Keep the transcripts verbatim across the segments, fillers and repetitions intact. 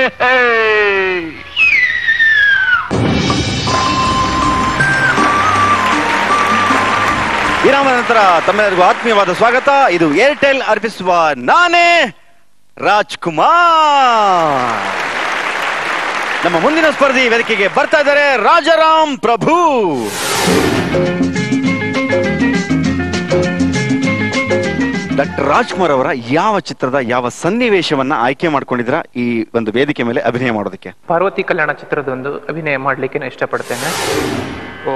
ವಿರಾಮದ ನಂತರ ತಮ್ಮೆಲ್ಲರಿಗೂ ಆತ್ಮೀಯವಾದ ಸ್ವಾಗತ. ಇದು ಏರ್ಟೆಲ್ ಅರ್ಪಿಸುವ ನಾನೇ ರಾಜ್ಕುಮಾರ್. ನಮ್ಮ ಮುಂದಿನ ಸ್ಪರ್ಧಿ ವೇದಿಕೆಗೆ ಬರ್ತಾ ಇದ್ದಾರೆ ರಾಜಾರಾಮ್ ಪ್ರಭು. ಡಾಕ್ಟರ್ ರಾಜ್ಕುಮಾರ್ ಅವರ ಯಾವ ಚಿತ್ರದ ಯಾವ ಸನ್ನಿವೇಶವನ್ನ ಆಯ್ಕೆ ಮಾಡ್ಕೊಂಡಿದ್ರ ಈ ಒಂದು ವೇದಿಕೆ ಮೇಲೆ ಅಭಿನಯ ಮಾಡೋದಕ್ಕೆ? ಪಾರ್ವತಿ ಕಲ್ಯಾಣ ಚಿತ್ರದೊಂದು ಅಭಿನಯ ಮಾಡ್ಲಿಕ್ಕೆ ನಾನು ಇಷ್ಟಪಡ್ತೇನೆ. ಓ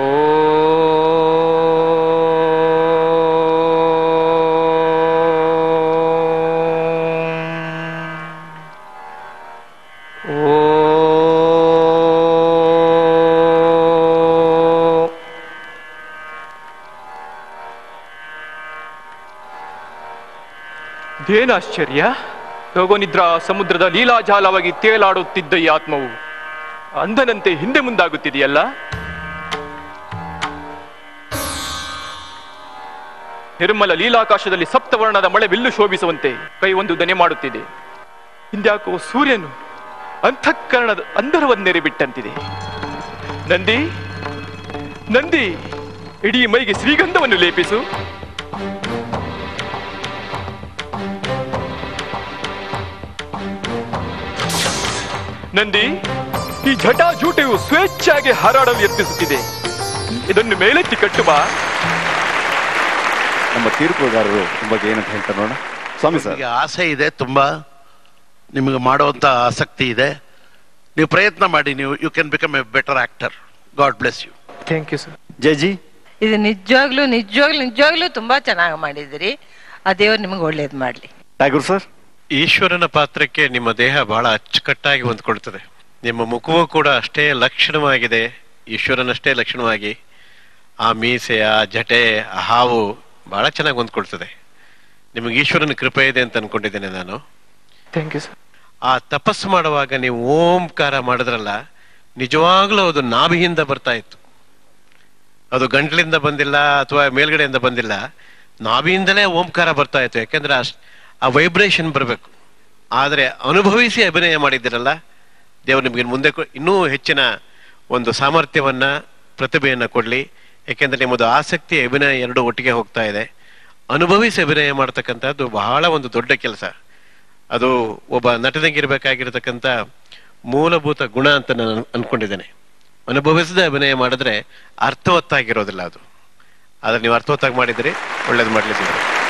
ಏನಾಶ್ಚರ್ಯ! ಯೋಗನಿದ್ರಾ ಸಮುದ್ರದ ಲೀಲಾಜಾಲವಾಗಿ ತೇಲಾಡುತ್ತಿದ್ದ ಈ ಆತ್ಮವು ಅಂಧನಂತೆ ಹಿಂದೆ ಮುಂದಾಗುತ್ತಿದೆಯಲ್ಲ. ನಿರ್ಮಲ ಲೀಲಾಕಾಶದಲ್ಲಿ ಸಪ್ತವರ್ಣದ ಮಳೆ ಬಿಲ್ಲು ಶೋಭಿಸುವಂತೆ ಕೈ ಒಂದು ದನೆ ಮಾಡುತ್ತಿದೆ. ಇಂದ್ಯಾಕೋ ಸೂರ್ಯನು ಅಂತಃಕರಣದ ಅಂಧರವನ್ನೆರೆ ಬಿಟ್ಟಂತಿದೆ. ನಂದಿ ನಂದಿ ಇಡೀ ಮೈಗೆ ಶ್ರೀಗಂಧವನ್ನು ಲೇಪಿಸು. ನಂದಿ, ಈ ಜಟಾಜೂಟೆಯು ಸ್ವೇಚ್ಛೆಯಾಗಿ ಹಾರಾಡಲು ಯತ್ನಿಸುತ್ತಿದೆ. ಇದನ್ನು ಮೇಲೆತ್ತಿ ಕಟ್ಟುವ. ನಮ್ಮ ತೀರ್ಪುಗಾರರು ಬಗ್ಗೆ ಏನಂತ ಹೇಳ್ತಾರೆ ನೋಡೋಣ. ಸ್ವಾಮಿ ಸರ್, ಆಸೆ ಇದೆ, ತುಂಬಾ ನಿಮಗೆ ಮಾಡುವಂತ ಆಸಕ್ತಿ ಇದೆ. ನೀವು ಪ್ರಯತ್ನ ಮಾಡಿ. ನೀವು you can become a better actor. God bless you. Thank you sir. Jayaji, ಇದು ನಿಜವಾಗ್ಲೂ ನಿಜವಾಗ್ಲೂ ನಿಜವಾಗ್ಲೂ ತುಂಬಾ ಚೆನ್ನಾಗಿ ಮಾಡಿದಿರಿ. ಆ ದೇವರು ನಿಮಗೆ ಒಳ್ಳೇದು ಮಾಡ್ಲಿ. ಟಾಗೂರ್ ಸರ್, ಈಶ್ವರನ ಪಾತ್ರಕ್ಕೆ ನಿಮ್ಮ ದೇಹ ಬಹಳ ಅಚ್ಚುಕಟ್ಟಾಗಿ ಹೊಂದ್ಕೊಳ್ತದೆ. ನಿಮ್ಮ ಮುಖವೂ ಕೂಡ ಅಷ್ಟೇ ಲಕ್ಷಣವಾಗಿದೆ, ಈಶ್ವರನಷ್ಟೇ ಲಕ್ಷಣವಾಗಿ. ಆ ಮೀಸೆ, ಆ ಜಟೆ, ಆ ಹಾವು ಬಹಳ ಚೆನ್ನಾಗಿ ಹೊಂದ್ಕೊಳ್ತದೆ. ನಿಮಗೆ ಈಶ್ವರನ ಕೃಪೆ ಇದೆ ಅಂತ ಅನ್ಕೊಂಡಿದ್ದೇನೆ ನಾನು. Thank you sir. ಆ ತಪಸ್ಸು ಮಾಡುವಾಗ ನೀವು ಓಂಕಾರ ಮಾಡಿದ್ರಲ್ಲ, ನಿಜವಾಗ್ಲೂ ಅದು ನಾಭಿಯಿಂದ ಬರ್ತಾ ಇತ್ತು. ಅದು ಗಂಟ್ಲಿಂದ ಬಂದಿಲ್ಲ ಅಥವಾ ಮೇಲ್ಗಡೆಯಿಂದ ಬಂದಿಲ್ಲ, ನಾಭಿಯಿಂದಲೇ ಓಂಕಾರ ಬರ್ತಾ ಇತ್ತು. ಯಾಕೆಂದ್ರೆ ಅಷ್ಟ್ ಆ ವೈಬ್ರೇಷನ್ ಬರಬೇಕು. ಆದರೆ ಅನುಭವಿಸಿ ಅಭಿನಯ ಮಾಡಿದ್ದೀರಲ್ಲ, ದೇವರು ನಿಮಗೆ ಮುಂದೆ ಇನ್ನೂ ಹೆಚ್ಚಿನ ಒಂದು ಸಾಮರ್ಥ್ಯವನ್ನ, ಪ್ರತಿಭೆಯನ್ನ ಕೊಡ್ಲಿ. ಯಾಕೆಂದ್ರೆ ನಿಮ್ಮದು ಆಸಕ್ತಿ, ಅಭಿನಯ ಎರಡು ಒಟ್ಟಿಗೆ ಹೋಗ್ತಾ ಇದೆ. ಅನುಭವಿಸಿ ಅಭಿನಯ ಮಾಡ್ತಕ್ಕಂಥದ್ದು ಬಹಳ ಒಂದು ದೊಡ್ಡ ಕೆಲಸ. ಅದು ಒಬ್ಬ ನಟನಿಗಿರ್ಬೇಕಾಗಿರ್ತಕ್ಕಂಥ ಮೂಲಭೂತ ಗುಣ ಅಂತ ನಾನು ಅನ್ಕೊಂಡಿದ್ದೇನೆ. ಅನುಭವಿಸದೆ ಅಭಿನಯ ಮಾಡಿದ್ರೆ ಅರ್ಥವತ್ತಾಗಿರೋದಿಲ್ಲ ಅದು. ಆದ್ರೆ ನೀವು ಅರ್ಥವತ್ತಾಗಿ ಮಾಡಿದ್ರಿ, ಒಳ್ಳೇದು ಮಾಡ್ಲಿದ್ದೀರಿ.